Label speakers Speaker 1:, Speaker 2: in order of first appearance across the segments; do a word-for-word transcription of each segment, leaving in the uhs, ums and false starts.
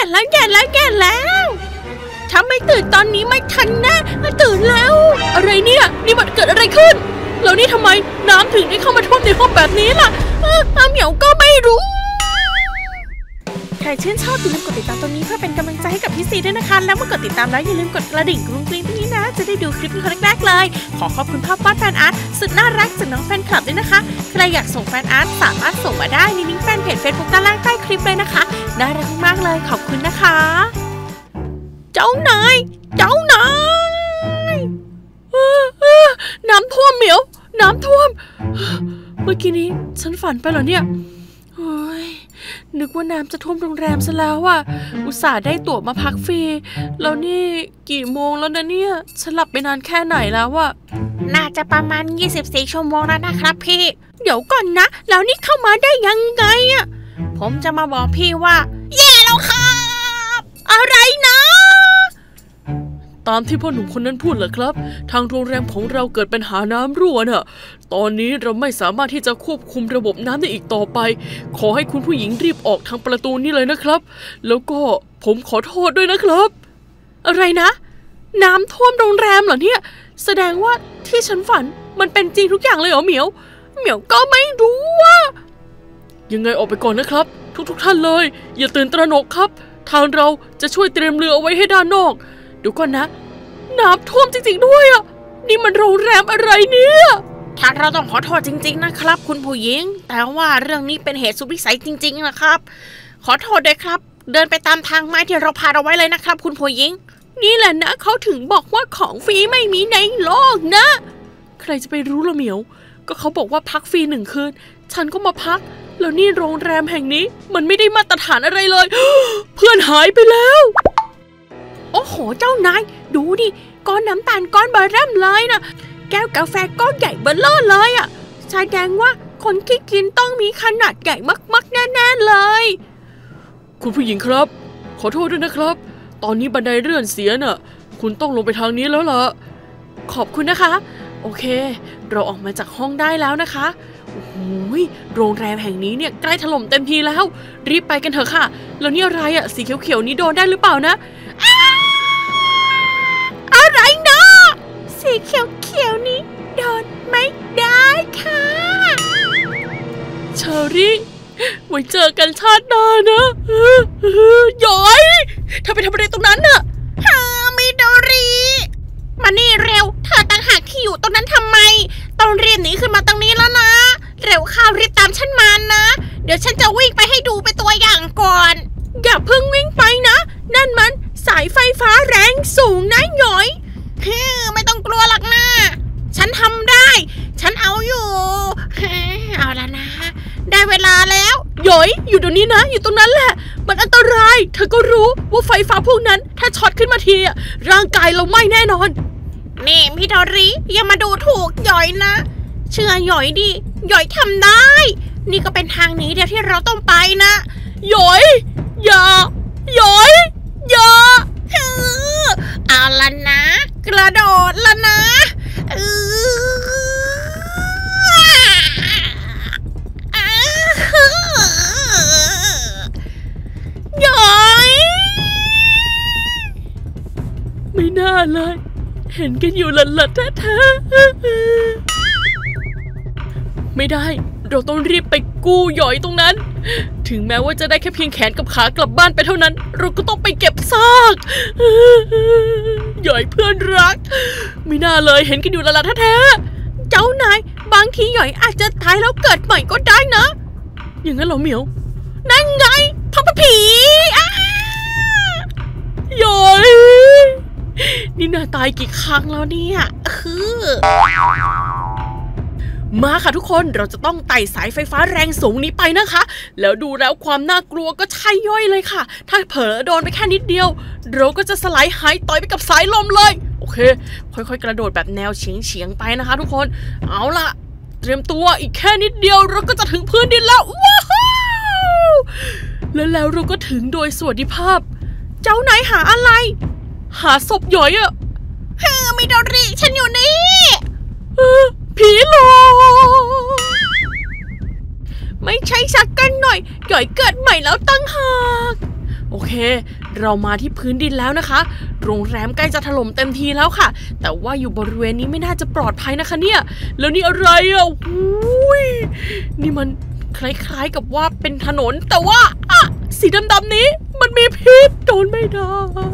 Speaker 1: แล้วแก่แล้วแก่แล้วถ้าไม่ตื่นตอนนี้ไม่ทันแน่ตื่นแล้วอะไรเนี่ยนี่มันเกิดอะไรขึ้นแล้วนี่ทำไมน้ำถึงได้เข้ามาท่วมในห้องแบบนี้ล่ะอาเหมียวก็ไม่รู้ใครชื่นชอบอย่าลืมกดติดตามตรงนี้เพื่อเป็นกำลังใจให้กับพี่ซีด้วยนะคะแล้วเมื่อกดติดตามแล้วอย่าลืมกดกระดิ่งกรุ้งกริ้งตรงนี้นะจะได้ดูคลิปคนแรกๆเลยขอขอบคุณภาพวาดแฟนอาร์ตสุดน่ารักจากน้องแฟนคลับด้วยนะคะใครอยากส่งแฟนอาร์ตสามารถส่งมาได้ในลิงก์แฟนเพจ เฟซบุ๊ก ด้านล่างใต้คลิปเลยนะคะน่ารักมากเลยขอบคุณนะคะเจ้านายเจ้านายน้ำท่วมเหมียวน้ำท่วมเมื่อกี้นี้ฉันฝันไปเหรอเนี่ยโอ้ยนึกว่าน้ำจะท่วมโรงแรมซะแล้วอ่ะอุตส่าห์ได้ตั๋วมาพักฟรีแล้วนี่กี่โมงแล้วนะเนี่ยฉันหลับไปนานแค่ไหนแล้วอ่ะน่าจะประมาณยี่สิบสี่ชั่วโมงแล้วนะครับพี่เดี๋ยวก่อนนะแล้วนี่เข้ามาได้ยังไงอ่ะผมจะมาบอกพี่ว่าแย่แล้วครับอะไรนะตามที่พ่อหนุ่มคนนั้นพูดเหรอครับทางโรงแรมของเราเกิดปัญหาน้ำรั่วน่ะตอนนี้เราไม่สามารถที่จะควบคุมระบบน้ำได้อีกต่อไปขอให้คุณผู้หญิงรีบออกทางประตูนี้เลยนะครับแล้วก็ผมขอโทษด้วยนะครับอะไรนะน้ำท่วมโรงแรมเหรอเนี่ยแสดงว่าที่ฉันฝันมันเป็นจริงทุกอย่างเลยเหรอเหมียวเหมียวก็ไม่รู้ว่ายังไงออกไปก่อนนะครับทุกๆท่านเลยอย่าตื่นตระหนกครับทางเราจะช่วยเตรียมเรือเอาไว้ให้ด้านนอกเดี๋ยวก่อนนะน้ำท่วมจริงๆด้วยอ่ะนี่มันโรงแรมอะไรเนี่ยทางเราต้องขอโทษจริงๆนะครับคุณผู้หญิงแต่ว่าเรื่องนี้เป็นเหตุสุดวิสัยจริงๆนะครับขอโทษด้วยครับเดินไปตามทางไม้ที่เราพาเอาไว้เลยนะครับคุณผู้หญิงนี่แหละนะเขาถึงบอกว่าของฟรีไม่มีในโลกนะใครจะไปรู้ละเหมียวก็เขาบอกว่าพักฟรีหนึ่งคืนฉันก็มาพักแล้วนี่โรงแรมแห่งนี้มันไม่ได้มาตรฐานอะไรเลย เพื่อนหายไปแล้วโอ้โหเจ้านายดูดิก้อนน้ำตาลก้อนเบอร์เริ่มเลยนะแก้วกาแฟก้อนใหญ่เบอร์เลอร์เลยอ่ะแสดงว่าคนที่กินต้องมีขนาดใหญ่มากๆแน่ๆเลยคุณผู้หญิงครับขอโทษด้วยนะครับตอนนี้บันไดเลื่อนเสียน่ะคุณต้องลงไปทางนี้แล้วล่ะขอบคุณนะคะโอเคเราออกมาจากห้องได้แล้วนะคะโอ้โหโรงแรมแห่งนี้เนี่ยใกล้ถล่มเต็มทีแล้วรีบไปกันเถอะค่ะแล้วนี่อะไรอ่ะสีเขียวๆนี้โดนได้หรือเปล่านะอะไรนะสีเขียวๆนี้โดนไม่ได้ค่ะเชอรี่ไว้เจอกันชาติหน้านะย้อยเธอไปทำอะไรตรงนั้นน่ะฮามิโดริมานี่เร็วเธอต่างหากที่อยู่ตรงนั้นทำไมต้องรีบหนีขึ้นมาตรงนี้แล้วนะเร็วข้าวรีบตามฉันมานะเดี๋ยวฉันจะวิ่งไปให้ดูเป็นตัวอย่างก่อนอย่าเพิ่งวิ่งไปนะนั่นมันสายไฟฟ้าแรงสูงนะหยอยฮึไม่ต้องกลัวหรอกนะฉันทำได้ฉันเอาอยู่เอาละนะได้เวลาแล้วหยอยอยู่ตรงนี้นะอยู่ตรงนั้นแหละมันอันตรายเธอก็รู้ว่าไฟฟ้าพวกนั้นถ้าช็อตขึ้นมาทีร่างกายเราไหม้แน่นอนนี่พี่ดอริอย่ามาดูถูกหยอยนะเชื่อหยอยดิหยอยทำได้นี่ก็เป็นทางนี้เดียวที่เราต้องไปนะหยอยอย่าหยอยอย่าเอาละนะกระโดดละนะหยอยไม่น่าเลยเห็นกันอยู่หลัดๆแท้ๆไม่ได้เราต้องรีบไปกู้หยอยตรงนั้นถึงแม้ว่าจะได้แค่เพียงแขนกับขากลับบ้านไปเท่านั้นเราก็ต้องไปเก็บซากหยอยเพื่อนรักไม่น่าเลยเห็นกันอยู่หลัดๆแท้ๆเจ้านายบางทีหยอยอาจจะตายแล้วเกิดใหม่ก็ได้นะอย่างนั้นเหรอเหมียวนั่นไงพ่อผีหยอยนี่น่าตายกี่ครั้งแล้วเนี่ยคือมาค่ะทุกคนเราจะต้องไต่สายไฟฟ้าแรงสูงนี้ไปนะคะแล้วดูแล้วความน่ากลัวก็ใช่ย่อยเลยค่ะถ้าเผลอโดนไปแค่นิดเดียวเราก็จะสลายหายต่อยไปกับสายลมเลยโอเคค่อยๆกระโดดแบบแนวเฉียงๆไปนะคะทุกคนเอาล่ะเตรียมตัวอีกแค่นิดเดียวเราก็จะถึงพื้นดินแล้วว้าวแล้วแล้วเราก็ถึงโดยสวัสดิภาพเจ้านายหาอะไรหาศพหยอยอะเฮ้ยมิโดริฉันอยู่นี่ผีหลอกไม่ใช่สักกันหน่อยหยอยเกิดใหม่แล้วตั้งหากโโอเคเรามาที่พื้นดินแล้วนะคะโรงแรมใกล้จะถล่มเต็มทีแล้วค่ะแต่ว่าอยู่บริเวณนี้ไม่น่าจะปลอดภัยนะคะเนี่ยแล้วนี่อะไรอ่ะอุ้ยนี่มันคล้ายๆกับว่าเป็นถนนแต่ว่าอะสีดำๆนี้มันมีพิษโดนไม่ได้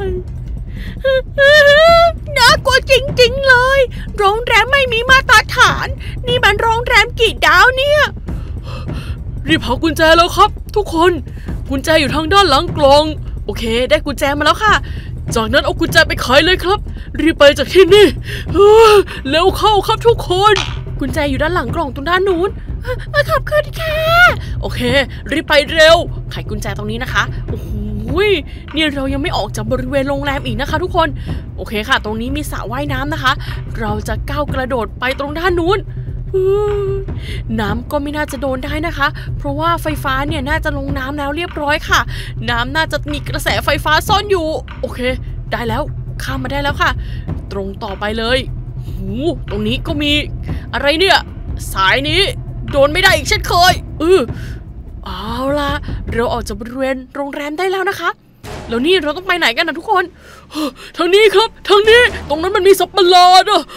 Speaker 1: น่ากลัวจริงๆเลยโรงแรมไม่มีมาตรฐานนี่มันโรงแรมกี่ดาวเนี่ยรีบหากุญแจแล้วครับทุกคนกุญแจอยู่ทางด้านหลังกล่องโอเคได้กุญแจมาแล้วค่ะจากนั้นเอากุญแจไปขายเลยครับรีบไปจากที่นี่เร็วเข้าครับทุกคนกุญแจอยู่ด้านหลังกล่องตรงด้านนู้นขอบคุณค่ะโอเครีบไปเร็วไขกุญแจตรงนี้นะคะโอ้โหนี่เรายังไม่ออกจากบริเวณโรงแรมอีกนะคะทุกคนโอเคค่ะตรงนี้มีสระว่ายน้ำนะคะเราจะก้าวกระโดดไปตรงด้านนู้นน้ำก็ไม่น่าจะโดนได้นะคะเพราะว่าไฟฟ้าเนี่ยน่าจะลงน้ำแล้วเรียบร้อยค่ะน้ำน่าจะมีกระแสไฟฟ้าซ่อนอยู่โอเคได้แล้วข้ามมาได้แล้วค่ะตรงต่อไปเลยหูตรงนี้ก็มีอะไรเนี่ยสายนี้โดนไม่ได้อีกเช่นเคยเออเอาล่ะเราออกจากบริเวณโรงแรมได้แล้วนะคะแล้วนี่เราต้องไปไหนกันนะทุกคนทางนี้ครับทางนี้ตรงนั้นมันมีสัตว์ประหลาดอ่ะ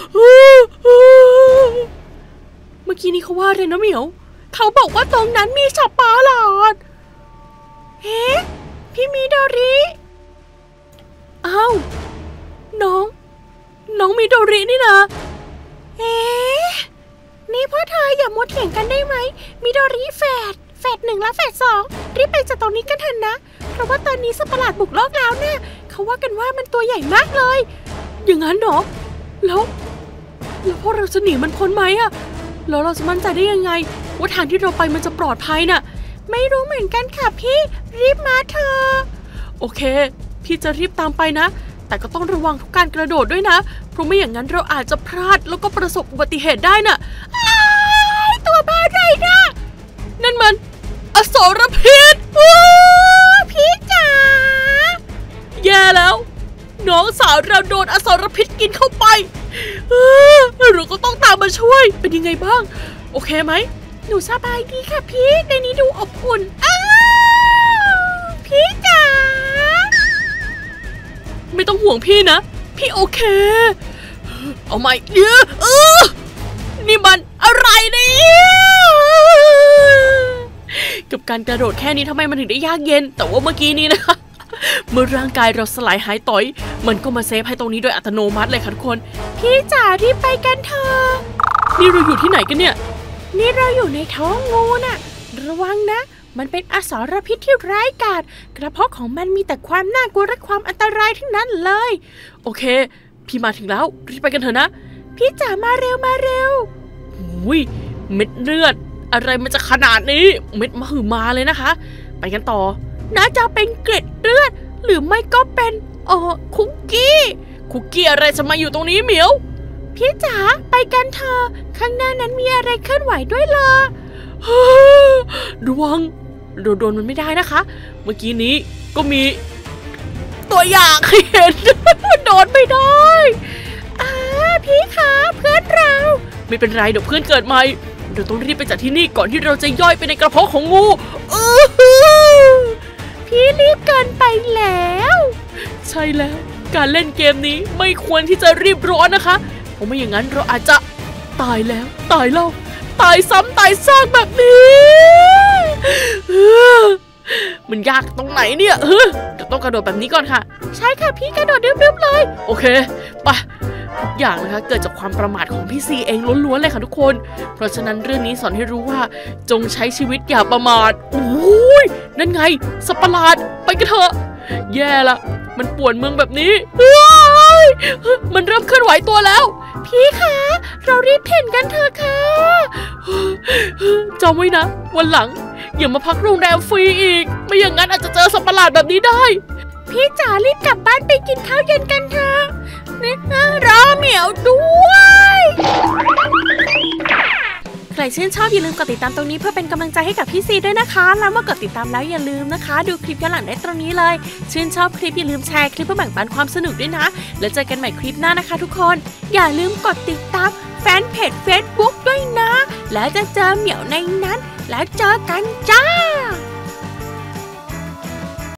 Speaker 1: เมื่อกี้นี้เขาว่าอะไรนะเหมียวเขาบอกว่าตรงนั้นมีสัตว์ประหลาดเฮ้พี่มิโดริอ้าวน้องน้องมิโดรินี่นะเอ๊ะนี่พ่อเธออย่ามัวเถียงกันได้ไหมมิโดริแฝดแฝดหนึ่งและแฝดสองรีบไปจากตรงนี้กันเถอะนะเพราะว่าตอนนี้สัตว์ประหลาดบุกโลกแล้วเนี่ยเขาว่ากันว่ามันตัวใหญ่มากเลยอย่างนั้นเหรอแล้วแล้วพวกเราจะหนีมันพ้นไหมอะแล้วเราจะมั่นใจได้ยังไงว่าทางที่เราไปมันจะปลอดภัยน่ะไม่รู้เหมือนกันค่ะพี่รีบมาเถอะโอเคพี่จะรีบตามไปนะแต่ก็ต้องระวังทุกการกระโดดด้วยนะเพราะไม่อย่างนั้นเราอาจจะพลาดแล้วก็ประสบอุบัติเหตุได้น่ะตัวบ้าไรนะนั่นมันอสรพิษพี่จ๋าแย่แล้วน้องสาวเราโดนอสรพิษกินเข้าไปเราก็ต้องตามมาช่วยเป็นยังไงบ้างโอเคไหมหนูสบายดีค่ะพี่ในนี้ดูอบอุ่นอ้าวพี่จ๋าไม่ต้องห่วงพี่นะพี่โอเคเอาใหม่เดี๋ยวเออนี่มันอะไรเนี่ยกับการกระโดดแค่นี้ทำไมมันถึงได้ยากเย็นแต่ว่าเมื่อกี้นี้นะคะเมื่อร่างกายเราสลายหายต่อยมันก็มาเซฟให้ตรงนี้โดยอัตโนมัติเลยค่ะทุกคนพี่จ๋ารีบไปกันเถอะนี่เราอยู่ที่ไหนกันเนี่ยนี่เราอยู่ในท้องงูน่ะระวังนะมันเป็นอสรพิษที่ร้ายกาจกระเพาะของมันมีแต่ความน่ากลัวและความอันตรายทั้งนั้นเลยโอเคพี่มาถึงแล้วรีบไปกันเถอะนะพี่จ๋ามาเร็วมาเร็วอุ้ยเม็ดเลือดอะไรมันจะขนาดนี้เม็ดมหึมาเลยนะคะไปกันต่อน่าจะเป็นเกล็ดเลือดหรือไม่ก็เป็นเออคุกกี้คุกกี้อะไรจะมาอยู่ตรงนี้เหมียวพี่จ๋าไปกันเถอะข้างหน้านั้นมีอะไรเคลื่อนไหวด้วยล่ะระวังเราโดนมันไม่ได้นะคะเมื่อกี้นี้ก็มีตัวอย่างให้เห็นโดนไม่ได้อ่าพี่คะเพื่อนเราไม่เป็นไรเดี๋ยวเพื่อนเกิดใหม่เราต้องรีบไปจากที่นี่ก่อนที่เราจะย่อยไปในกระเพาะของงูพี่รีบเกินไปแล้วใช่แล้วการเล่นเกมนี้ไม่ควรที่จะรีบร้อนนะคะเพราะไม่อย่างนั้นเราอาจจะตายแล้วตายเล่าตายซ้ำตายซากแบบนี้มันยากตรงไหนเนี่ยเราต้องกระโดดแบบนี้ก่อนค่ะใช่ค่ะพี่กระโดดดึบๆเลยโอเคไปทุกอย่างนะคะเกิดจากความประมาทของพี่ซีเองล้วนๆเลยค่ะทุกคนเพราะฉะนั้นเรื่องนี้สอนให้รู้ว่าจงใช้ชีวิตอย่าประมาทโอ้ยนั่นไงสัตว์ประหลาดไปกันเถอะแย่ละมันป่วนเมืองแบบนี้มันเริ่มเคลื่อนไหวตัวแล้วพี่คะเรารีบเพ่นกันเถอะค่ะจำไว้นะวันหลังอย่ามาพักโรงแรมฟรีอีกไม่อย่างนั้นอาจจะเจอสัตว์ประหลาดแบบนี้ได้พี่จ๋ารีบกลับบ้านไปกินข้าวเย็นกันเถอะนี่รอเหมียวด้วยใครชื่นชอบอย่าลืมกดติดตามตรงนี้เพื่อเป็นกำลังใจให้กับพี่ซีด้วยนะคะแล้วเมื่อกดติดตามแล้วอย่าลืมนะคะดูคลิปย้อนหลังได้ตรงนี้เลยชื่นชอบคลิปอย่าลืมแชร์คลิปเพื่อแบ่งปันความสนุกด้วยนะแล้วเจอกันใหม่คลิปหน้านะคะทุกคนอย่าลืมกดติดตามแฟนเพจ เฟซบุ๊ก ด้วยนะแล้วจะเจอเหมียวในนั้นแล้วเจอกันจ้า